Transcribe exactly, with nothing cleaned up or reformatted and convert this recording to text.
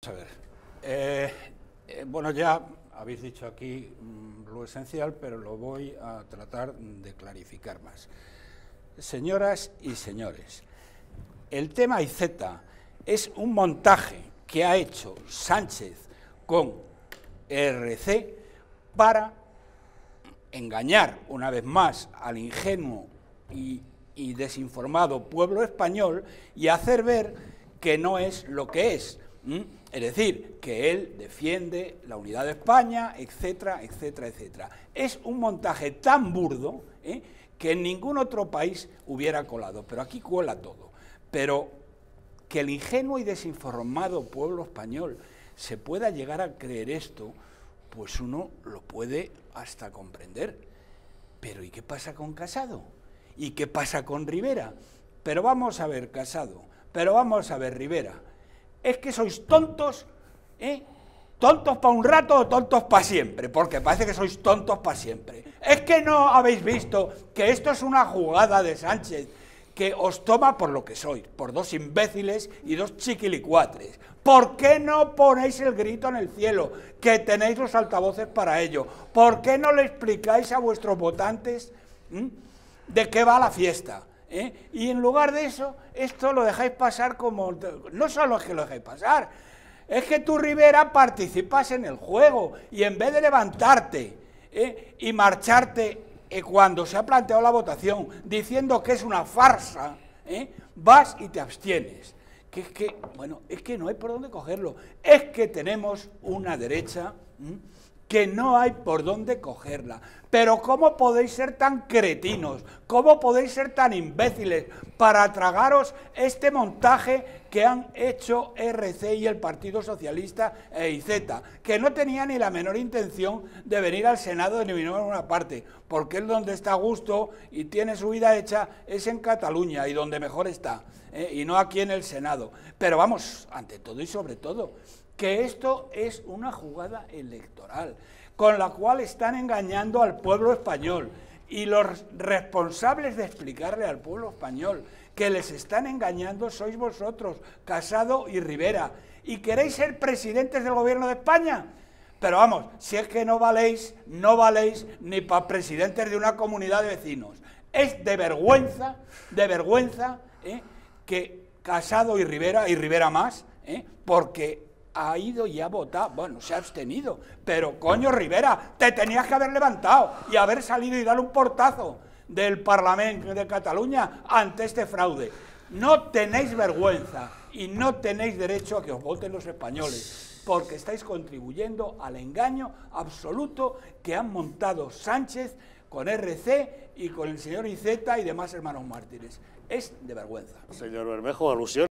A ver, eh, eh, bueno, ya habéis dicho aquí mmm, lo esencial, pero lo voy a tratar de clarificar más. Señoras y señores, el tema Iceta es un montaje que ha hecho Sánchez con R C para engañar una vez más al ingenuo y, y desinformado pueblo español y hacer ver que no es lo que es. ¿Mm? Es decir, que él defiende la unidad de España, etcétera, etcétera, etcétera. Es un montaje tan burdo ¿eh? que en ningún otro país hubiera colado, pero aquí cuela todo. Pero que el ingenuo y desinformado pueblo español se pueda llegar a creer esto, pues uno lo puede hasta comprender. Pero ¿y qué pasa con Casado? ¿Y qué pasa con Rivera? Pero vamos a ver, Casado, pero vamos a ver, Rivera. Es que sois tontos, ¿eh? Tontos para un rato o tontos para siempre, porque parece que sois tontos para siempre. Es que no habéis visto que esto es una jugada de Sánchez que os toma por lo que sois, por dos imbéciles y dos chiquilicuatres. ¿Por qué no ponéis el grito en el cielo, que tenéis los altavoces para ello? ¿Por qué no le explicáis a vuestros votantes ¿m? de qué va la fiesta? ¿Eh? Y en lugar de eso, esto lo dejáis pasar como... No solo es que lo dejáis pasar, es que tú, Rivera, participas en el juego y en vez de levantarte ¿eh? y marcharte eh, cuando se ha planteado la votación diciendo que es una farsa, ¿eh? vas y te abstienes. Que es que, bueno, es que no hay por dónde cogerlo. Es que tenemos una derecha... ¿m? que no hay por dónde cogerla. Pero ¿cómo podéis ser tan cretinos? ¿Cómo podéis ser tan imbéciles para tragaros este montaje que han hecho R C y el Partido Socialista e Iceta, que no tenía ni la menor intención de venir al Senado ni venir a una parte, porque él donde está a gusto y tiene su vida hecha es en Cataluña y donde mejor está, ¿eh? y no aquí en el Senado. Pero vamos, ante todo y sobre todo, que esto es una jugada electoral, con la cual están engañando al pueblo español, y los responsables de explicarle al pueblo español que les están engañando sois vosotros, Casado y Rivera, y queréis ser presidentes del gobierno de España. Pero vamos, si es que no valéis, no valéis ni para presidentes de una comunidad de vecinos. Es de vergüenza, de vergüenza, ¿eh? que Casado y Rivera, y Rivera más, ¿eh? porque ha ido y ha votado, bueno, se ha abstenido, pero coño, Rivera, te tenías que haber levantado y haber salido y dar un portazo del Parlamento de Cataluña ante este fraude. No tenéis vergüenza y no tenéis derecho a que os voten los españoles, porque estáis contribuyendo al engaño absoluto que han montado Sánchez con R C y con el señor Iceta y demás hermanos mártires. Es de vergüenza. Señor Bermejo, alusión.